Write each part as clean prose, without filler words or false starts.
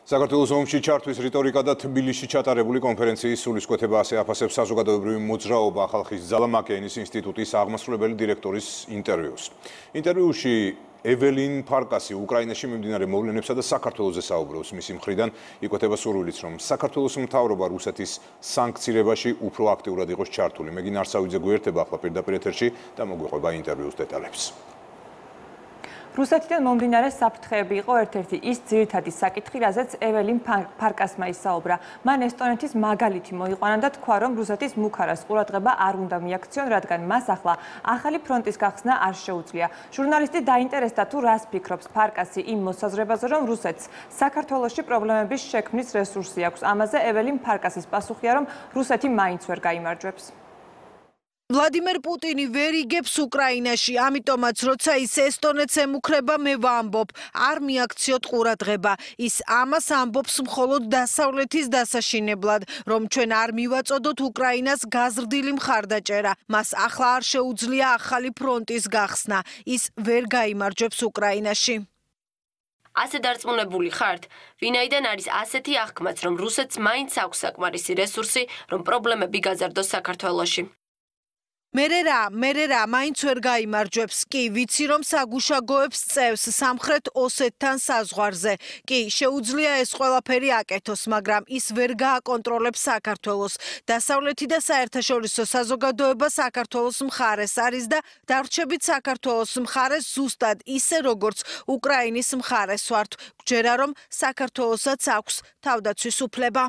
საქართველოს ომში ჩართვის რიტორიკა და თბილისში ჩატარებული კონფერენციის სულისკვეთება ასე აფასებს საზოგადოებრივი მოძრაობა ხალხის ძალა მაკეინის ინსტიტუტის აღმასრულებელი დირექტორის ინტერვიუს. ინტერვიუში ეველინ ფარკასი უკრაინაში მიმდინარე მოვლენებსა და საქართველოზე საუბრობს. მისი მხრიდან იკვეთება სურვილიც, რომ საქართველოს მთავრობა რუსეთის სანქცირებაში უფრო აქტიურად იყოს ჩართული. მეგინ არსავიძე გვერდება ახლა პირდაპირ ეთერში და მოგვიყვება ინტერვიუს დეტალებს. რუსეთიდან მომდინარე საფრთხეები იყო ერთ-ერთი ის ძირითადი საკითხი, რაზეც ეველინ ფარკასმა ისაუბრა. მან ესტონეთის მაგალითი მოიყვანა და თქვა, რომ რუსეთის მუქარას ყურადღება არ უნდა მიაქციონ, რადგან მას ახლა ახალი ფრონტის გახსნა არ შეუძლია. ჟურნალისტი დაინტერესდა თუ რას ფიქრობს ფარკასი იმ მოსაზრებაზე, რომ რუსეთს საქართველოში პრობლემების შექმნის რესურსი აქვს. ამაზე ეველინ ფარკასის პასუხია, რომ რუსეთი მაინც ვერ გაიმარჯვებს. ვლადიმერ პუტინი ვერ იგებს უკრაინაში, ამიტომაც როცა ის ესტონეთს ემუქრება, მე ვამბობ, არ მიაქციოთ ყურადღება. ის ამას ამბობს მხოლოდ დასავლეთის დასაშინებლად, რომ ჩვენ არ მივაწოდოთ უკრაინას გაზრდილი მხარდაჭერა. მას ახლა არ შეუძლია ახალი ფრონტის გახსნა. ის ვერ გაიმარჯვებს უკრაინაში. ასე დარწმუნებული ხართ, ვინაიდან არის ასეთი აღქმაც, რომ რუსეთს მაინც აქვს საკმარისი რესურსი, რომ პრობლემები გაზარდოს საქართველოში. მერე რა, მაინც ვერ გაიმარჯვებს. კი, ვიცი რომ საგუშაგოებს წევს სამხრეთ ოსეთთან საზღვარზე. კი, შეუძლია ეს ყველაფერი აკეთოს, მაგრამ ის ვერ გააკონტროლებს საქართველოს. დასავლეთი და საერთაშორისო საზოგადოება საქართველოს მხარეს არის და დარჩებით საქართველოს მხარეს ზუსტად ისე როგორც უკრაინის მხარეს ვართ. გვჯერა რომ საქართველოსაც აქვს თავდაცვის უფლება.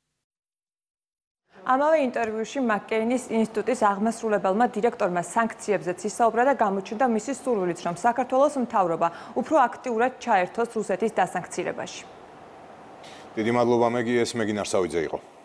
ამავე ინტერვიუში მაკეინის ინსტიტუტის აღმასრულებელმა დირექტორმა სანქციებზეც ისაუბრა და გამოჩნდა მისი სურვილიც, რომ საქართველოს მთავრობა უფრო აქტიურად ჩაერთოს რუსეთის დასანქცირებაში. დიდი მადლობა, მეგი, ეს მეგინ არსავიძე იყო.